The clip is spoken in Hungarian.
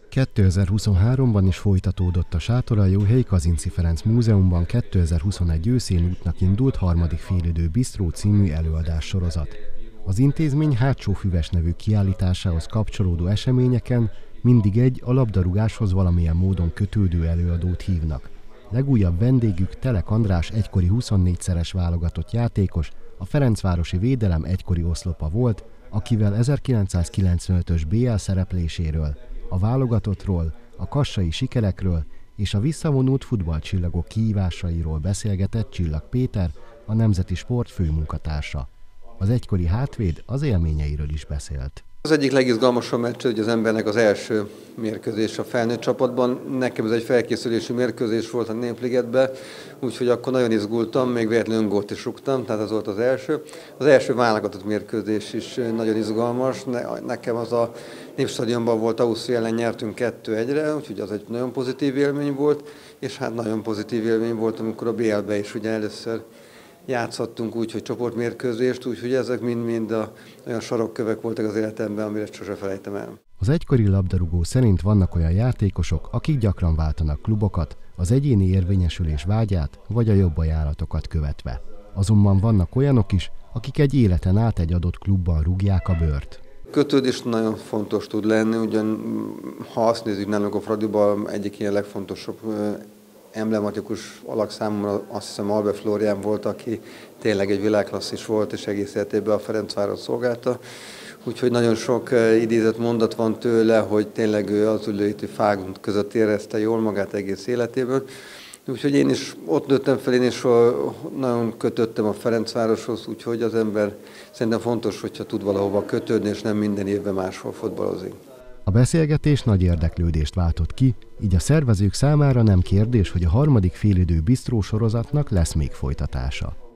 2023-ban is folytatódott a Sátoraljaúj helyi Kazinczy Ferenc Múzeumban 2021 őszén útnak indult harmadik félidő bisztró című előadássorozat. Az intézmény hátsófüves nevű kiállításához kapcsolódó eseményeken mindig egy a labdarúgáshoz valamilyen módon kötődő előadót hívnak. Legújabb vendégük Telek András egykori 24-szeres válogatott játékos, a ferencvárosi védelem egykori oszlopa volt, akivel 1995-ös BL szerepléséről, a válogatottról, a kassai sikerekről és a visszavonult futballcsillagok kihívásairól beszélgetett Csillag Péter, a Nemzeti Sport főmunkatársa. Az egykori hátvéd az élményeiről is beszélt. Az egyik legizgalmasabb meccs, hogy az embernek az első mérkőzés a felnőtt csapatban. Nekem ez egy felkészülési mérkőzés volt a Népligetben, úgyhogy akkor nagyon izgultam, még véletlenül gólt is rúgtam, tehát ez volt az első. Az első válogatott mérkőzés is nagyon izgalmas. Nekem az a Népstadionban volt, Ausztria ellen nyertünk 2-1-re, úgyhogy az egy nagyon pozitív élmény volt, és hát nagyon pozitív élmény volt, amikor a BL-be is ugye először játszhattunk úgy, hogy csoportmérkőzést, úgyhogy ezek mind olyan sarokkövek voltak az életemben, amire sose felejtem el. Az egykori labdarúgó szerint vannak olyan játékosok, akik gyakran váltanak klubokat, az egyéni érvényesülés vágyát vagy a jobb ajánlatokat követve. Azonban vannak olyanok is, akik egy életen át egy adott klubban rúgják a bőrt. Kötődés nagyon fontos tud lenni, ugyan ha azt nézzük nálunk a Fradiban, egyik ilyen legfontosabb emblematikus alak számomra azt hiszem Albe Flórián volt, aki tényleg egy világklasszis volt, és egész életében a Ferencváros szolgálta. Úgyhogy nagyon sok idézett mondat van tőle, hogy tényleg ő az ülőiti fák között érezte jól magát egész életében. Úgyhogy én is ott nőttem fel, én is nagyon kötöttem a Ferencvároshoz, úgyhogy az ember szerintem fontos, hogyha tud valahova kötődni, és nem minden évben máshol fotbalozik. A beszélgetés nagy érdeklődést váltott ki, így a szervezők számára nem kérdés, hogy a harmadik félidő bisztró sorozatnak lesz még folytatása.